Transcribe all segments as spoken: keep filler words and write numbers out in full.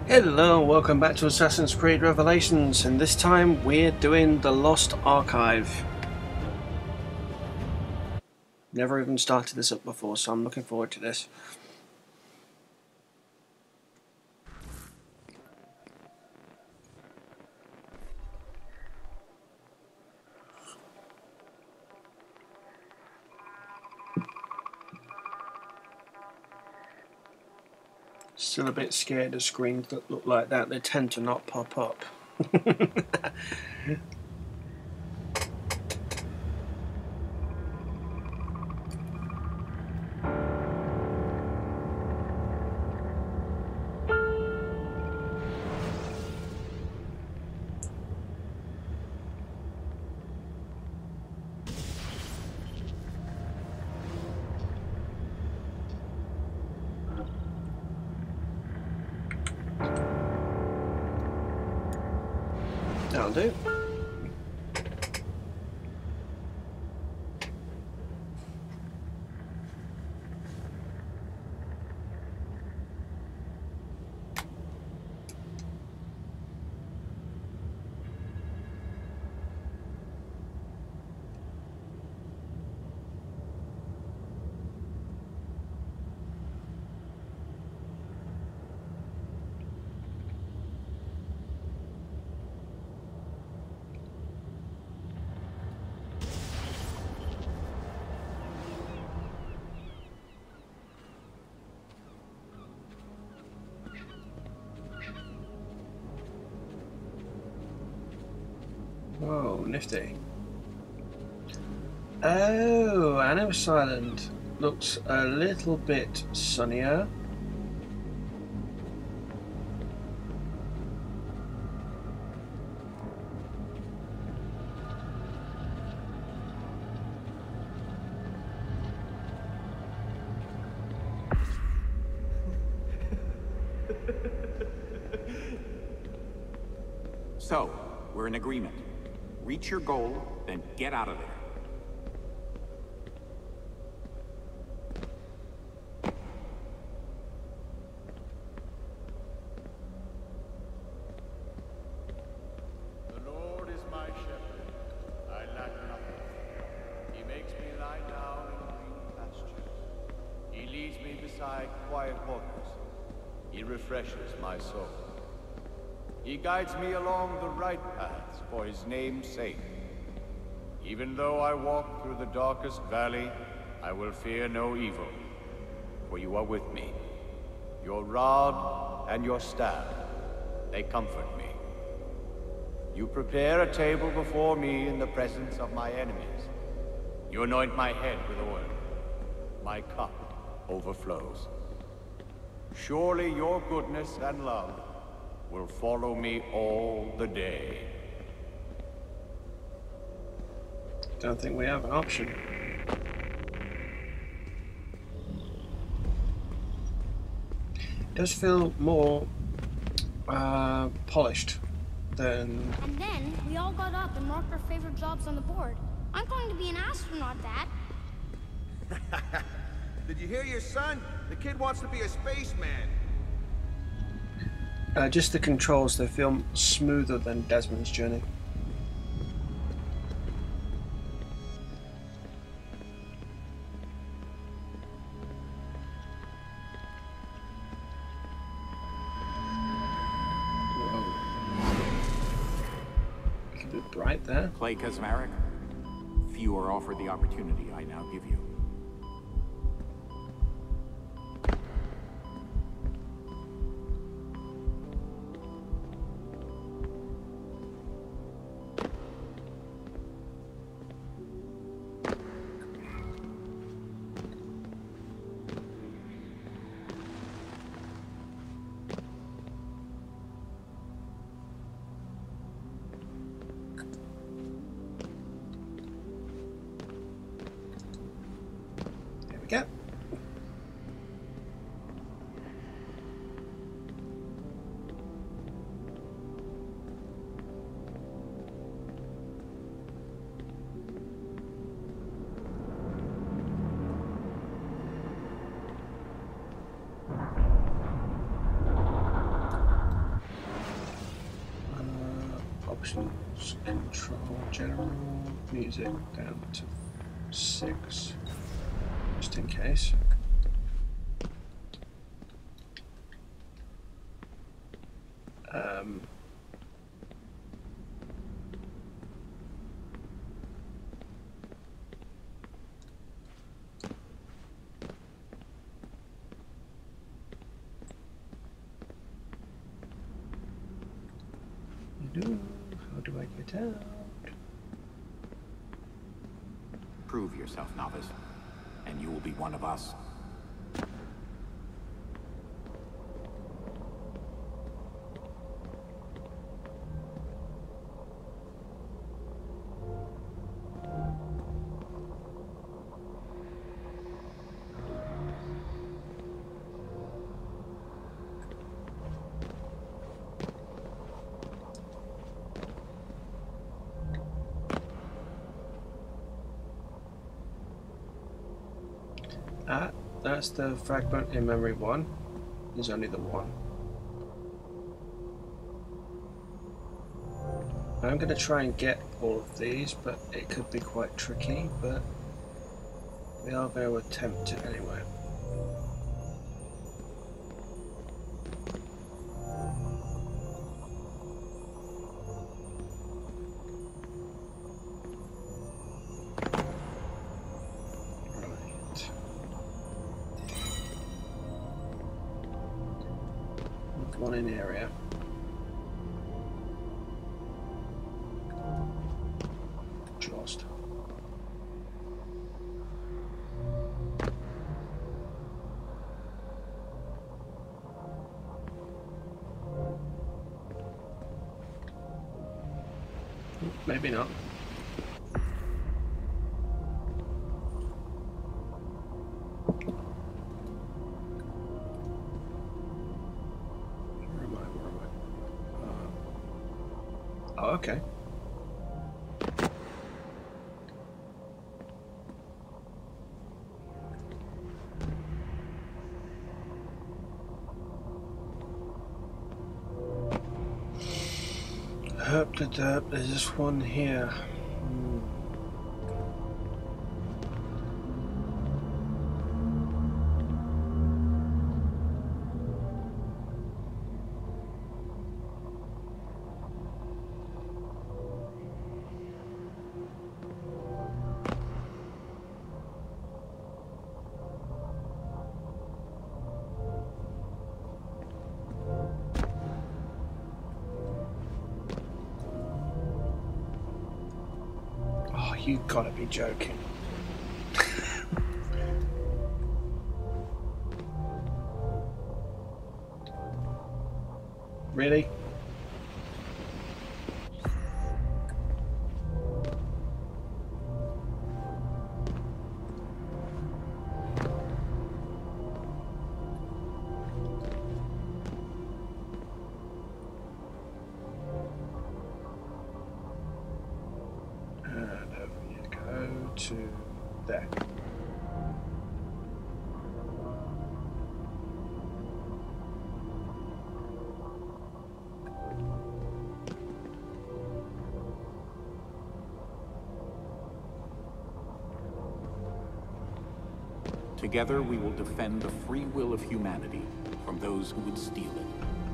Hello and welcome back to Assassin's Creed Revelations, and this time we're doing the Lost Archive. Never even started this up before, so I'm looking forward to this. Still a bit scared of screens that look like that. They tend to not pop up. That'll do. Whoa, nifty. Oh, Animus Island looks a little bit sunnier. So, we're in agreement. Reach your goal, then get out of there. The Lord is my shepherd. I lack nothing. He makes me lie down in green pastures. He leads me beside quiet waters. He refreshes my soul. He guides me along the right paths for his name's sake. Even though I walk through the darkest valley, I will fear no evil, for you are with me. Your rod and your staff, they comfort me. You prepare a table before me in the presence of my enemies. You anoint my head with oil. My cup overflows. Surely your goodness and love will follow me all the day. Don't think we have an option. It does feel more uh, polished than... And then we all got up and marked our favorite jobs on the board. I'm going to be an astronaut, Dad. Did you hear your son? The kid wants to be a spaceman. Uh, just the controls, they feel smoother than Desmond's Journey. Whoa. It's a bit bright there. Clay Kaczmarek, few are offered the opportunity I now give you. options, control, general, music down to six, just in case. Um, How do I get out? Prove yourself, novice, and you will be one of us. Ah, that's the fragment in memory one. There's only the one. I'm going to try and get all of these, but it could be quite tricky, but we are going to attempt it anyway. One in area. Just. Maybe not. Oh, okay. Herp to derp, there's this one here. Hmm. You gotta be joking. Really? To there. Together we will defend the free will of humanity from those who would steal it.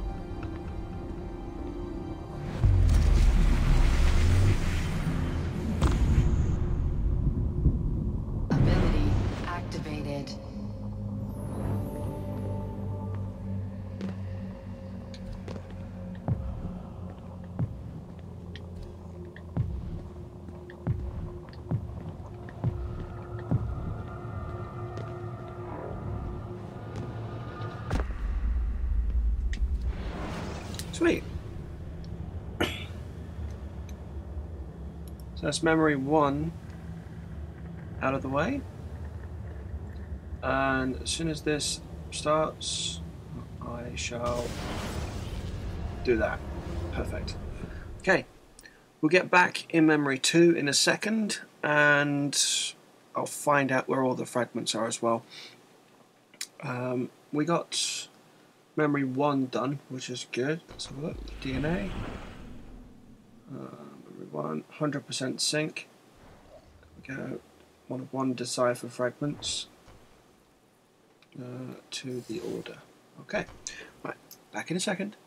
Sweet. So that's memory one out of the way. And as soon as this starts, I shall do that. Perfect. Okay. We'll get back in memory two in a second, and I'll find out where all the fragments are as well. Um, we got memory one done, which is good. Let's have a look. D N A. Um, one hundred percent sync. There we go. One of one decipher fragments uh, to the order. Okay, right, back in a second.